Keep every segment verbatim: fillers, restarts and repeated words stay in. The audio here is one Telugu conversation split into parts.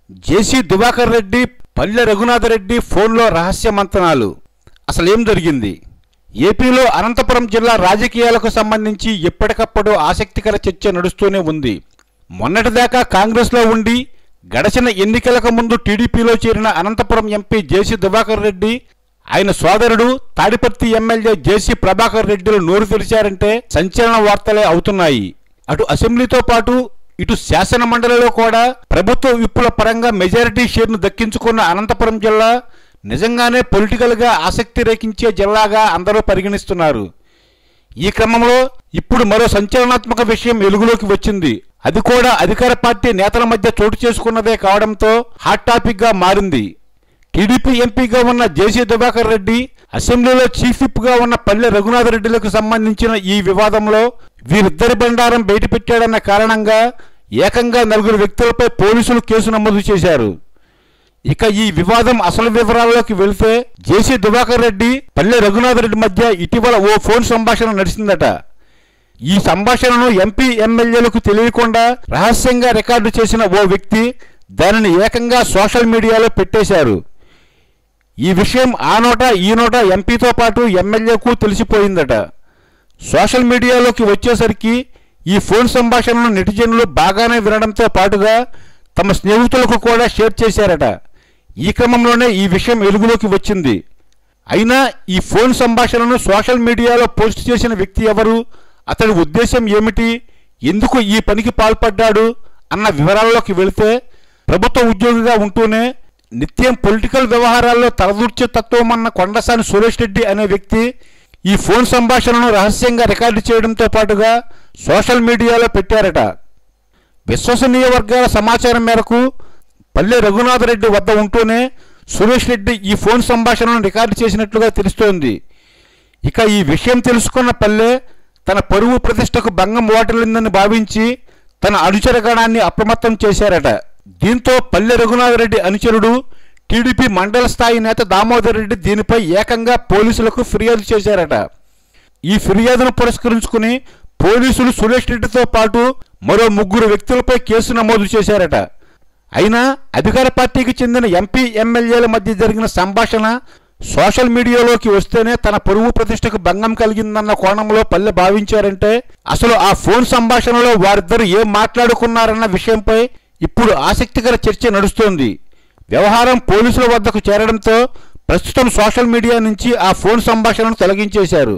జేసీ దివాకర్ రెడ్డి, పల్లె రఘునాథరెడ్డి ఫోన్లో రహస్య మంతనాలు. అసలేం జరిగింది? ఏపీలో అనంతపురం జిల్లా రాజకీయాలకు సంబంధించి ఎప్పటికప్పుడు ఆసక్తికర చర్చ నడుస్తూనే ఉంది. మొన్నటిదాకా కాంగ్రెస్లో ఉండి గడచిన ఎన్నికలకు ముందు టీడీపీలో చేరిన అనంతపురం ఎంపీ జేసీ దివాకర్ రెడ్డి, ఆయన సోదరుడు తాడిపత్రి ఎమ్మెల్యే జేసీ ప్రభాకర్ రెడ్డిలు నోరు తెరిచారంటే సంచలన వార్తలే అవుతున్నాయి. అటు అసెంబ్లీతో పాటు ఇటు శాసన మండలిలో కూడా ప్రభుత్వ విప్పుల పరంగా మెజారిటీ షేర్ను దక్కించుకున్న అనంతపురం జిల్లా నిజంగానే పొలిటికల్గా ఆసక్తి రేకించే జిల్లాగా అందరూ పరిగణిస్తున్నారు. ఈ క్రమంలో ఇప్పుడు మరో సంచలనాత్మక విషయం వెలుగులోకి వచ్చింది. అది కూడా అధికార పార్టీ నేతల మధ్య చోటు చేసుకున్నదే కావడంతో హాట్ టాపిక్ గా మారింది. టీడీపీ ఎంపీగా ఉన్న జేసీ దివాకర్ రెడ్డి, అసెంబ్లీలో చీఫ్ విప్ గా ఉన్న పల్లె రఘునాథరెడ్డిలకు సంబంధించిన ఈ వివాదంలో వీరిద్దరి బండారం బయటపెట్టాడన్న కారణంగా ఏకంగా నలుగురు వ్యక్తులపై పోలీసులు కేసు నమోదు చేశారు. ఇక ఈ వివాదం అసలు వివరాల్లోకి వెళితే, జేసీ దివాకర్ రెడ్డి, పల్లె రఘునాథరెడ్డి మధ్య ఇటీవల ఓ ఫోన్ సంభాషణ నడిచిందట. ఈ సంభాషణను ఎంపీ ఎమ్మెల్యేలకు తెలియకుండా రహస్యంగా రికార్డు చేసిన ఓ వ్యక్తి దానిని ఏకంగా సోషల్ మీడియాలో పెట్టేశారు. ఈ విషయం ఆ నోట ఈ నోట ఎంపీతో పాటు ఎమ్మెల్యేకు తెలిసిపోయిందట. సోషల్ మీడియాలోకి వచ్చేసరికి ఈ ఫోన్ సంభాషణను నెటిజన్లు బాగానే వినడంతో పాటుగా తమ స్నేహితులకు కూడా షేర్ చేశారట. ఈ క్రమంలోనే ఈ విషయం వెలుగులోకి వచ్చింది. అయినా ఈ ఫోన్ సంభాషణను సోషల్ మీడియాలో పోస్ట్ చేసిన వ్యక్తి ఎవరు, అతడి ఉద్దేశం ఏమిటి, ఎందుకు ఈ పనికి పాల్పడ్డాడు అన్న వివరాల్లోకి వెళితే, ప్రభుత్వ ఉద్యోగిగా ఉంటూనే నిత్యం పొలిటికల్ వ్యవహారాల్లో తలదూర్చే తత్వం అన్న కొండసాని సురేష్ రెడ్డి అనే వ్యక్తి ఈ ఫోన్ సంభాషణను రహస్యంగా రికార్డు చేయడంతో పాటుగా సోషల్ మీడియాలో పెట్టారట. విశ్వసనీయ వర్గాల సమాచారం మేరకు పల్లె రఘునాథరెడ్డి వద్ద ఉంటూనే సురేష్ రెడ్డి ఈ ఫోన్ సంభాషణను రికార్డు చేసినట్లుగా తెలుస్తోంది. ఇక ఈ విషయం తెలుసుకున్న పల్లె తన పరువు ప్రతిష్టకు భంగం వాటిల్లిందని భావించి తన అనుచరగణాన్ని అప్రమత్తం చేశారట. దీంతో పల్లె రఘునాథరెడ్డి అనుచరుడు టీడీపీ మండల స్థాయి నేత దామోదర్ రెడ్డి దీనిపై ఏకంగా పోలీసులకు ఫిర్యాదు చేశారట. ఈ ఫిర్యాదును పురస్కరించుకుని పోలీసులు సురేష్ రెడ్డితో పాటు మరో ముగ్గురు వ్యక్తులపై కేసు నమోదు చేశారట. అయినా అధికార పార్టీకి చెందిన ఎంపీ ఎమ్మెల్యేల మధ్య జరిగిన సంభాషణ సోషల్ మీడియాలోకి వస్తేనే తన పరువు ప్రతిష్టకు భంగం కలిగిందన్న కోణంలో పల్లె భావించారంటే, అసలు ఆ ఫోన్ సంభాషణలో వారిద్దరు ఏం మాట్లాడుకున్నారన్న విషయంపై ఇప్పుడు ఆసక్తికర చర్చ నడుస్తోంది. వ్యవహారం పోలీసుల వద్దకు చేరడంతో ప్రస్తుతం సోషల్ మీడియా నుంచి ఆ ఫోన్ సంభాషణను తొలగించేశారు.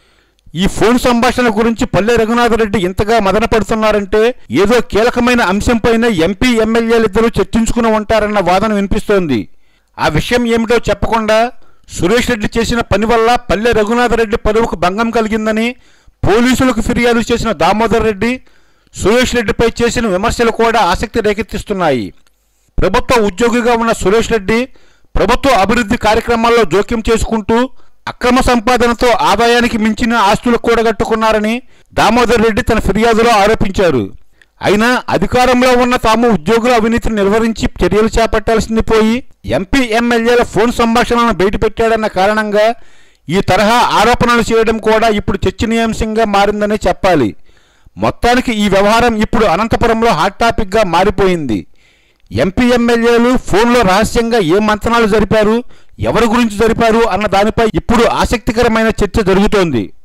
ఈ ఫోన్ సంభాషణ గురించి పల్లె రఘునాథరెడ్డి ఇంతగా మదన పడుతున్నారంటే ఏదో కీలకమైన అంశంపైన ఎంపీ ఎమ్మెల్యేలిద్దరూ చర్చించుకుని ఉంటారన్న వాదన వినిపిస్తోంది. ఆ విషయం ఏమిటో చెప్పకుండా సురేష్ రెడ్డి చేసిన పని వల్ల పల్లె రఘునాథరెడ్డి పరువుకు భంగం కలిగిందని పోలీసులకు ఫిర్యాదు చేసిన దామోదర్ రెడ్డి, సురేష్ రెడ్డిపై చేసిన విమర్శలు కూడా ఆసక్తి రేకెత్తిస్తున్నాయి. ప్రభుత్వ ఉద్యోగిగా ఉన్న సురేష్ రెడ్డి ప్రభుత్వ అభివృద్ధి కార్యక్రమాల్లో జోక్యం చేసుకుంటూ అక్రమ సంపాదనతో ఆదాయానికి మించిన ఆస్తులు కూడగట్టుకున్నారని దామోదర్ రెడ్డి తన ఫిర్యాదులో ఆరోపించారు. అయినా అధికారంలో ఉన్న తాము ఉద్యోగుల అవినీతిని నిర్వహించి చర్యలు చేపట్టాల్సింది పోయి ఎంపీ ఎమ్మెల్యేల ఫోన్ సంభాషణలను బయటపెట్టాడన్న కారణంగా ఈ తరహా ఆరోపణలు చేయడం కూడా ఇప్పుడు చర్చనీయాంశంగా మారిందనే చెప్పాలి. మొత్తానికి ఈ వ్యవహారం ఇప్పుడు అనంతపురంలో హాట్ టాపిక్ గా మారిపోయింది. ఎంపీ ఎమ్మెల్యేలు ఫోన్లో రహస్యంగా ఏ మంతనాలు జరిపారు, ఎవరి గురించి జరిపారు అన్న దానిపై ఇప్పుడు ఆసక్తికరమైన చర్చ జరుగుతోంది.